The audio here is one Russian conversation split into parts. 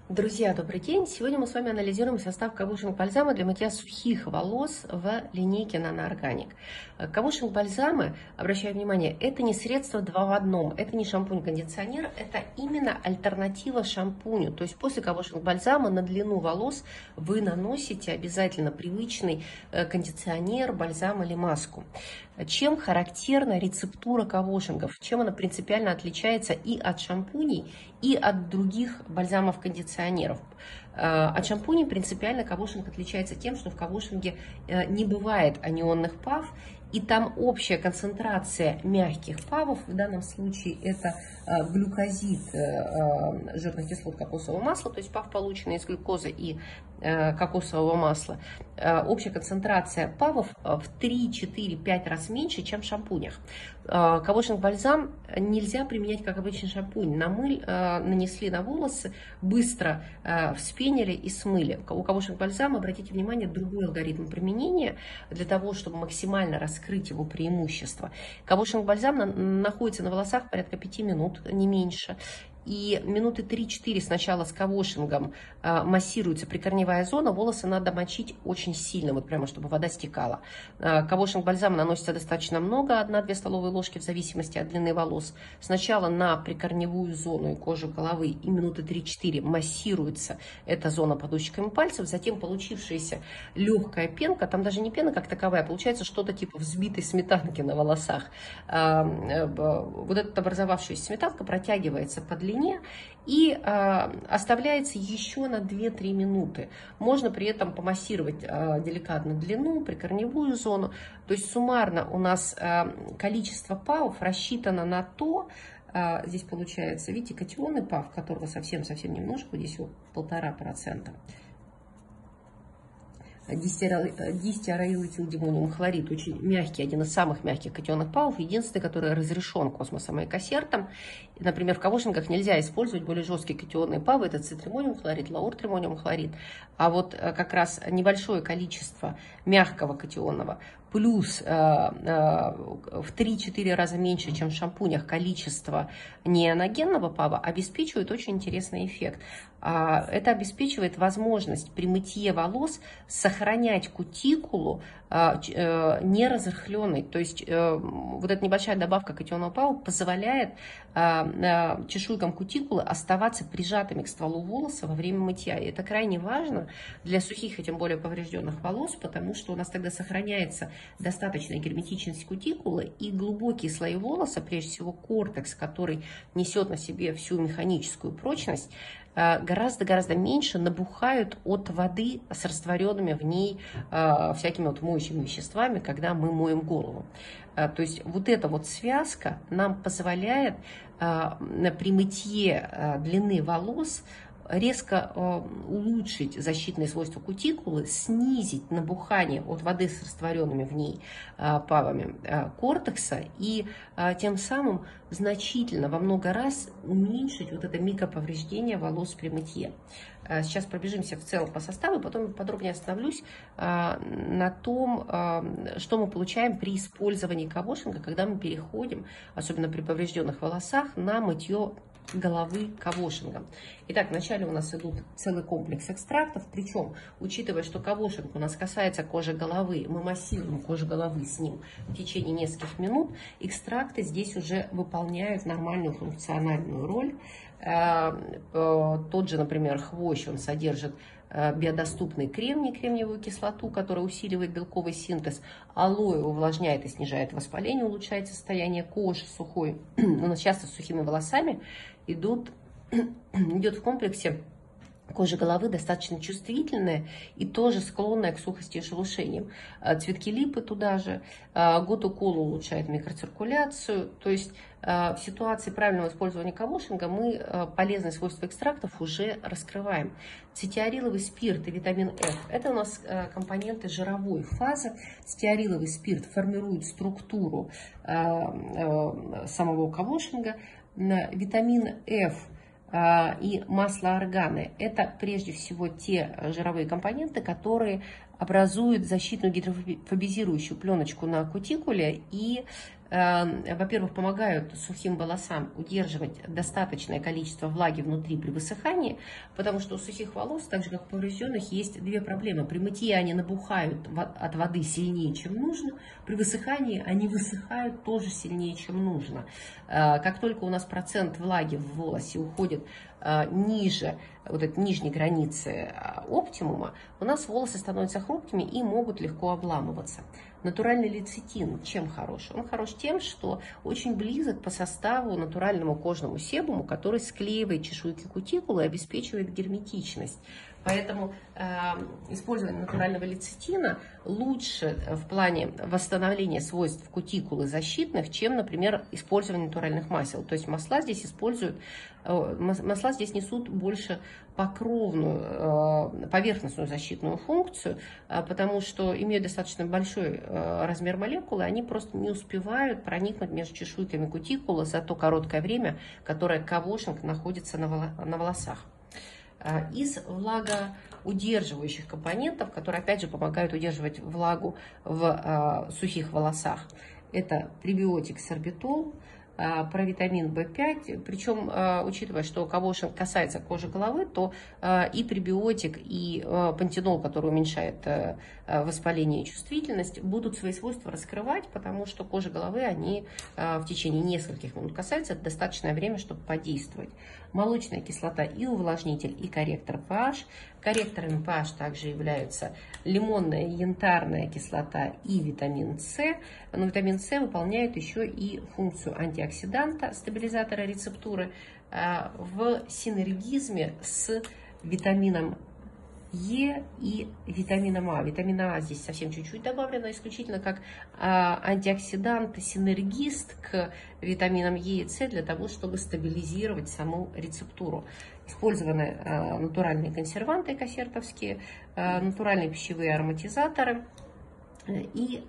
Друзья, добрый день! Сегодня мы с вами анализируем состав кавушинг-бальзама для мытья сухих волос в линейке Nano Organic. Кавушинг-бальзамы, обращаю внимание, это не средство два в одном, это не шампунь-кондиционер, это именно альтернатива шампуню. То есть после кавушинг-бальзама на длину волос вы наносите обязательно привычный кондиционер, бальзам или маску. Чем характерна рецептура кавушингов? Чем она принципиально отличается и от шампуней, и от других бальзамов-кондиционеров? От шампуней принципиально кавушинг отличается тем, что в кавушинге не бывает анионных пав, и там общая концентрация мягких павов, в данном случае это глюкозид жирных кислот кокосового масла, то есть пав, полученный из глюкозы и кокосового масла. Общая концентрация павов в 3, 4, 5 раз меньше, чем в шампунях. Кавушинг-бальзам нельзя применять как обычный шампунь. Нанесли на волосы, быстро вспенили и смыли. У кавушинг-бальзама, обратите внимание, другой алгоритм применения для того, чтобы максимально раскрыть его преимущества. Кавушинг-бальзам находится на волосах порядка 5 минут, не меньше. И минуты 3-4 сначала с кавушингом массируется прикорневая зона, волосы надо мочить очень сильно, вот прямо чтобы вода стекала. Кавушинг-бальзам наносится достаточно много, 1-2 столовые ложки в зависимости от длины волос. Сначала на прикорневую зону и кожу головы и минуты 3-4 массируется эта зона подушечками пальцев, затем получившаяся легкая пенка, там даже не пена как таковая, получается что-то типа взбитой сметанки на волосах. Вот эта образовавшаяся сметанка протягивается по длине и оставляется еще на 2-3 минуты. Можно при этом помассировать деликатно длину, прикорневую зону. То есть суммарно у нас количество павов рассчитано на то, здесь получается, видите, катионный пав, которого совсем-совсем немножко, здесь 1,5%. Дистиароилэтилдимониум хлорид, очень мягкий, один из самых мягких катионных павов, единственный, который разрешен космосом и кассертом. Например, в кавушингах нельзя использовать более жесткие катионные павы, это цитримониум хлорид, лауртримониум хлорид. А вот как раз небольшое количество мягкого катионного плюс в 3-4 раза меньше, чем в шампунях, количество неоногенного пава обеспечивает очень интересный эффект. Это обеспечивает возможность при мытье волос сохранять кутикулу не разрыхленной. То есть вот эта небольшая добавка катионного пава позволяет чешуйкам кутикулы оставаться прижатыми к стволу волоса во время мытья. И это крайне важно для сухих и тем более поврежденных волос, потому что у нас тогда сохраняется достаточная герметичность кутикулы, и глубокие слои волоса, прежде всего кортекс, который несет на себе всю механическую прочность, гораздо меньше набухают от воды с растворенными в ней всякими вот моющими веществами, когда мы моем голову. То есть вот эта вот связка нам позволяет при мытье длины волос резко улучшить защитные свойства кутикулы, снизить набухание от воды с растворенными в ней павами кортекса и тем самым значительно во много раз уменьшить вот это микроповреждение волос при мытье. Сейчас пробежимся в целом по составу, потом подробнее остановлюсь на том, что мы получаем при использовании кавушинга, когда мы переходим, особенно при поврежденных волосах, на мытье головы кавушингом. Итак, вначале у нас идут целый комплекс экстрактов, причем, учитывая, что кавушинг у нас касается кожи головы, мы массируем кожу головы с ним в течение нескольких минут, экстракты здесь уже выполняют нормальную функциональную роль. Тот же, например, хвощ, он содержит биодоступный кремний, кремниевую кислоту, которая усиливает белковый синтез. Алоэ увлажняет и снижает воспаление, улучшает состояние кожи сухой. У нас часто с сухими волосами идет в комплексе кожа головы достаточно чувствительная и тоже склонная к сухости и шелушениям. Цветки липы туда же, готукола улучшает микроциркуляцию. То есть в ситуации правильного использования кавушинга мы полезные свойства экстрактов уже раскрываем. Стеариловый спирт и витамин F – это у нас компоненты жировой фазы. Стеариловый спирт формирует структуру самого кавушинга. Витамин F и масло органы – это прежде всего те жировые компоненты, которые образуют защитную гидрофобизирующую пленочку на кутикуле и во-первых, помогают сухим волосам удерживать достаточное количество влаги внутри при высыхании, потому что у сухих волос, так же как у поврежденных, есть две проблемы. При мытье они набухают от воды сильнее, чем нужно, при высыхании они высыхают тоже сильнее, чем нужно. Как только у нас процент влаги в волосе уходит ниже вот этой нижней границы оптимума, у нас волосы становятся хрупкими и могут легко обламываться. Натуральный лецитин чем хорош? Он хорош тем, что очень близок по составу натуральному кожному себуму, который склеивает чешуйки кутикулы и обеспечивает герметичность. Поэтому использование натурального лецитина лучше в плане восстановления свойств кутикулы защитных, чем, например, использование натуральных масел. То есть масла здесь несут больше покровную, поверхностную защитную функцию, потому что имеют достаточно большой размер молекулы, они просто не успевают проникнуть между чешуйками кутикулы за то короткое время, которое кавошинг находится на волосах. Из влагоудерживающих компонентов, которые опять же помогают удерживать влагу в сухих волосах, это пребиотик сорбитол, провитамин В5, причем, учитывая, что кавошинг касается кожи головы, то и пребиотик, и пантенол, который уменьшает воспаление и чувствительность, будут свои свойства раскрывать, потому что кожа головы, они в течение нескольких минут касаются, это достаточное время, чтобы подействовать. Молочная кислота и увлажнитель, и корректор pH. Корректорами pH также являются лимонная, янтарная кислота и витамин С. Но витамин С выполняет еще и функцию антиоксиданта, стабилизатора рецептуры в синергизме с витамином Е и витамином А. Витамина А здесь совсем чуть-чуть добавлено, исключительно как антиоксидант, синергист к витаминам Е и С для того, чтобы стабилизировать саму рецептуру. Использованы натуральные консерванты кассертовские, натуральные пищевые ароматизаторы и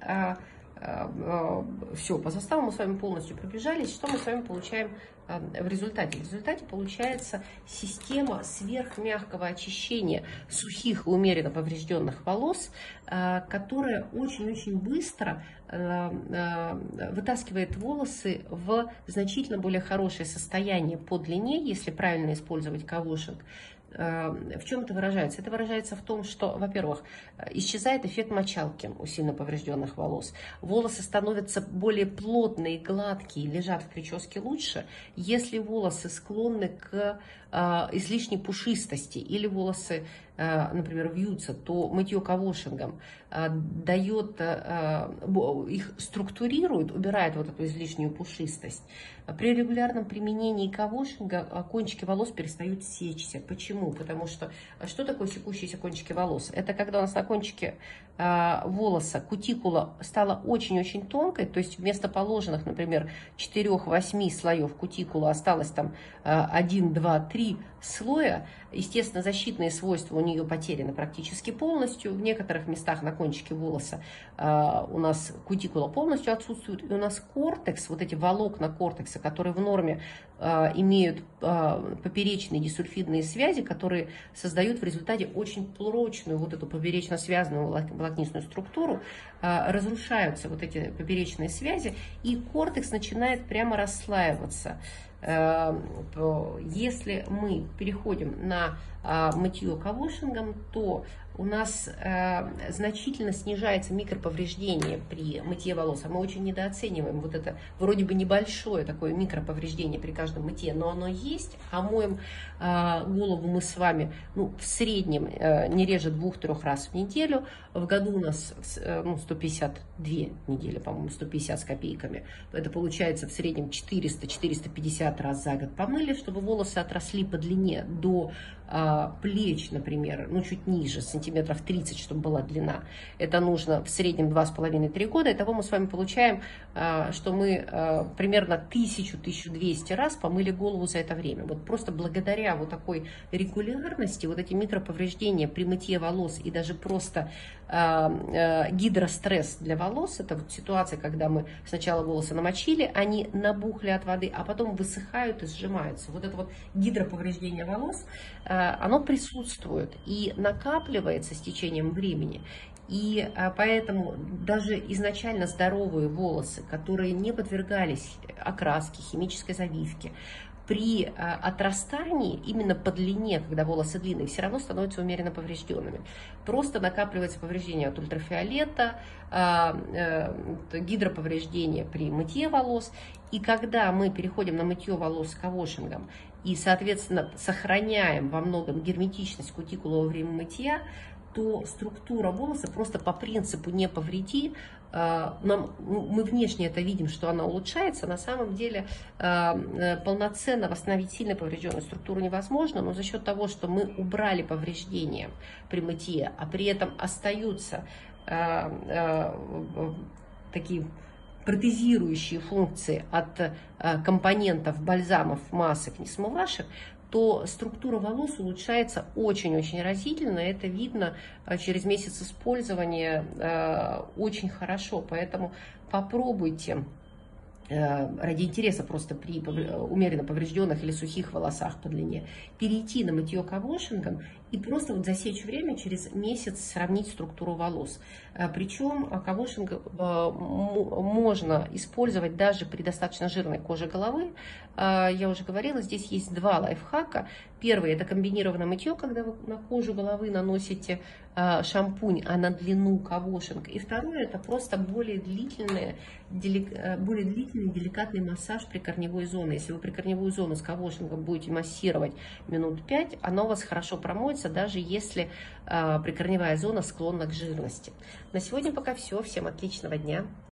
все, по составу мы с вами полностью пробежались. Что мы с вами получаем в результате? В результате получается система сверхмягкого очищения сухих и умеренно поврежденных волос, которая очень-очень быстро вытаскивает волосы в значительно более хорошее состояние по длине, если правильно использовать кавошинг. В чем это выражается? Это выражается в том, что, во-первых, исчезает эффект мочалки у сильно поврежденных волос. Волосы становятся более плотные, гладкие, лежат в прическе лучше. Если волосы склонны к излишней пушистости или волосы, например, вьются, то мытье кавошингом дает, их структурирует, убирает вот эту излишнюю пушистость. При регулярном применении кавошинга кончики волос перестают сечься. Почему? Потому что что такое секущиеся кончики волос? Это когда у нас на кончике волоса кутикула стала очень-очень тонкой, то есть вместо положенных, например, 4-8 слоев кутикулы осталось там 1, 2, 3 слоя. Естественно, защитные свойства у нее потеряны практически полностью. В некоторых местах на кончике волоса у нас кутикула полностью отсутствует. И у нас кортекс, вот эти волокна кортекса, которые в норме имеют поперечные дисульфидные связи, которые создают в результате очень прочную вот эту поперечно связанную волокнистую структуру, разрушаются вот эти поперечные связи, и кортекс начинает прямо расслаиваться. Если мы переходим на мытье кавошингом, то у нас значительно снижается микроповреждение при мытье волос. А мы очень недооцениваем вот это вроде бы небольшое такое микроповреждение при каждом мытье, но оно есть. А моем голову мы с вами в среднем не реже 2-3 раз в неделю. В году у нас 152 недели, по-моему, 150 с копейками. Это получается в среднем 400-450 раз за год помыли, чтобы волосы отросли по длине до плеч, например, чуть ниже, сантиметров 30, чтобы была длина. Это нужно в среднем 2,5-3 года. Итого мы с вами получаем, что мы примерно 1000-1200 раз помыли голову за это время. Вот просто благодаря вот такой регулярности, вот эти микроповреждения при мытье волос и даже просто гидростресс для волос, это вот ситуация, когда мы сначала волосы намочили, они набухли от воды, а потом высыхали высыхают и сжимаются. Вот это вот гидроповреждение волос, оно присутствует и накапливается с течением времени. И поэтому даже изначально здоровые волосы, которые не подвергались окраске, химической завивке, при отрастании, именно по длине, когда волосы длинные, все равно становятся умеренно поврежденными. Просто накапливается повреждение от ультрафиолета, гидроповреждение при мытье волос. И когда мы переходим на мытье волос с ковошингом и, соответственно, сохраняем во многом герметичность кутикулы во время мытья, то структура волоса просто по принципу «не повреди», мы внешне это видим, что она улучшается, на самом деле полноценно восстановить сильно поврежденную структуру невозможно, но за счет того, что мы убрали повреждения при мытье, а при этом остаются такие протезирующие функции от компонентов бальзамов, масок, несмывашек, то структура волос улучшается очень-очень разительно. Это видно через месяц использования очень хорошо. Поэтому попробуйте ради интереса просто при умеренно поврежденных или сухих волосах по длине перейти на мытье ковошингом и просто вот засечь время, через месяц сравнить структуру волос. Причем ковошинг можно использовать даже при достаточно жирной коже головы. Я уже говорила, здесь есть два лайфхака. Первый – это комбинированное мытье, когда вы на кожу головы наносите шампунь, а на длину ковошинг. И второе – это просто более длительный деликатный массаж прикорневой зоны. Если вы прикорневую зону с ковошингом будете массировать минут 5, она у вас хорошо промоется, даже если прикорневая зона склонна к жирности. На сегодня пока все. Всем отличного дня.